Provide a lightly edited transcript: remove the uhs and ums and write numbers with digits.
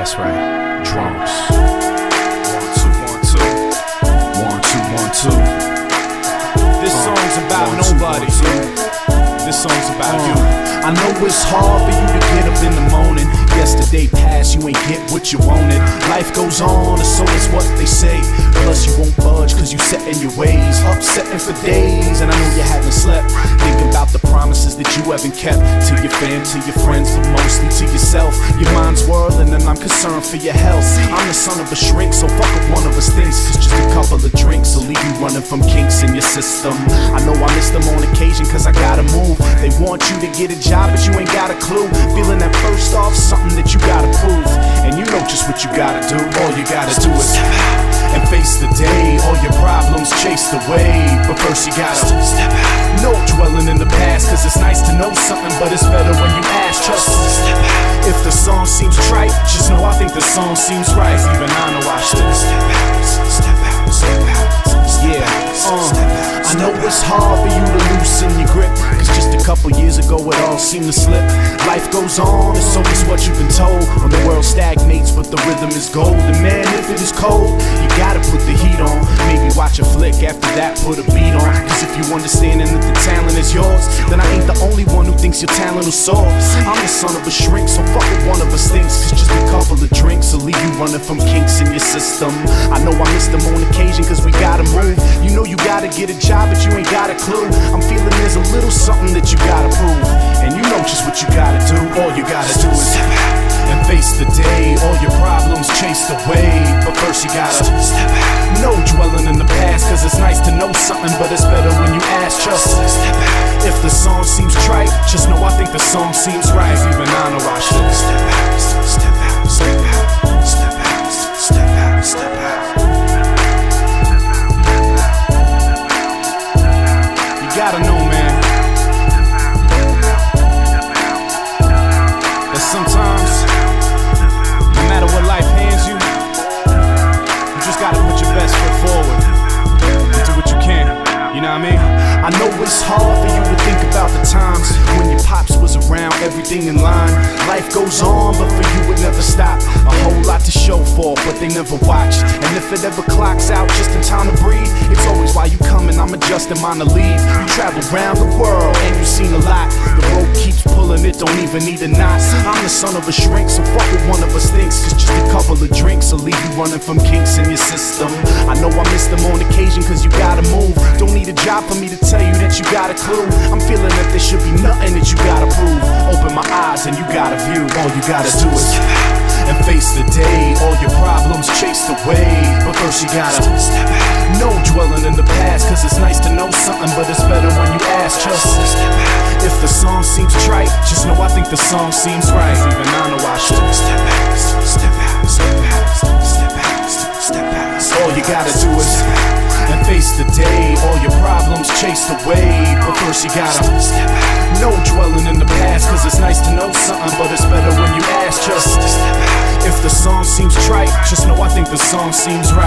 That's right, drums. 1, 2, 1, 2. 1, 2, 1, 2. This song's about nobody. This song's about you. I know it's hard for you to get up in the morning. Yesterday passed, you ain't get what you wanted. Life goes on, and so is what they say. Plus you won't budge, cause you set in your ways. Upsetting for days, and I know you haven't slept. Thinking about the promises that you haven't kept. To your fam, to your friends, but mostly to yourself. Your mind's whirling, and I'm concerned for your health. I'm the son of a shrink, so fuck if one of us thinks. Cause just a couple of drinks will leave you running from kinks in your system. I know I miss them on occasion, cause I gotta move. They want you to get a job, but you ain't got a clue. Feeling that first off, something that you gotta prove. And you know just what you gotta do. All you gotta do is step out and face the day. All your problems chased away, but first you gotta step out. No dwelling in the past, cause it's nice to know something, but it's better when you ask. Trust me, step out. If the song seems trite, just know I think the song seems right. Even I know I should step out, step out, step out. Yeah, I know it's hard for you to loosen your grip, cause just a couple years ago it all seemed to slip. Life goes on, and so is what you've been told. When the world stagnates, but the rhythm is gold. And man, if it is cold, you gotta put the heat on. Maybe watch a flick, after that put a beat on. Cause if you understanding that the talent is yours, then I ain't the only one who thinks your talent will soar. I'm the son of a shrink, so fuck what one of us thinks. Cause just a couple of drinks will leave you running from kinks in your system. I know I miss them on occasion, cause we gotta move. You know you gotta get a job, but you ain't got a clue. I'm feeling there's a little something that you gotta prove. And you know just what you gotta do. All you gotta do is step out and face the day. All your problems chased away, but first you gotta step out. No dwelling in the past, cause it's nice to know something, but it's better when you ask. Just step out. If the song seems trite, just know I think the song seems right. Even I know I should step out, step out, step out, step out, step out, step out. You gotta know, man, that sometimes, no matter what life hands you, you just gotta put your best foot forward and do what you can, you know what I mean? I know it's hard for you to think about the times when your pops was around, everything in line. Life goes on, but for you it never stopped. A whole lot to show for, but they never watched. And if it ever clocks out just in time to breathe, it's always while you coming, I'm adjusting mine to leave. You travel around the world and you've seen a lot. The rope keeps pulling, it don't even need a knot. I'm the son of a shrink, so fuck what one of us thinks. Cause just a couple of drinks will leave you running from kinks in your system. I know I miss them on occasion, cause you gotta move. Don't need a job for me to tell you that you got a clue. I'm feeling that there should be nothing that you gotta prove. Open my eyes and you got a view. All you gotta do is step out and face the day. All your problems chased away, but first you gotta step out. No dwelling in the past, cause it's nice to know something, but it's better when you ask. Just step out. If the song seems trite, just know I think the song seems right. Even I know I should step out, step out, step out, step out, step out. All you gotta do is step out and face the day. All your problems chased away, but first you gotta step out. No dwelling in the past, cause it's nice to know something, but it's better when you ask. Just step out. If the song seems trite, just know I think the song seems right.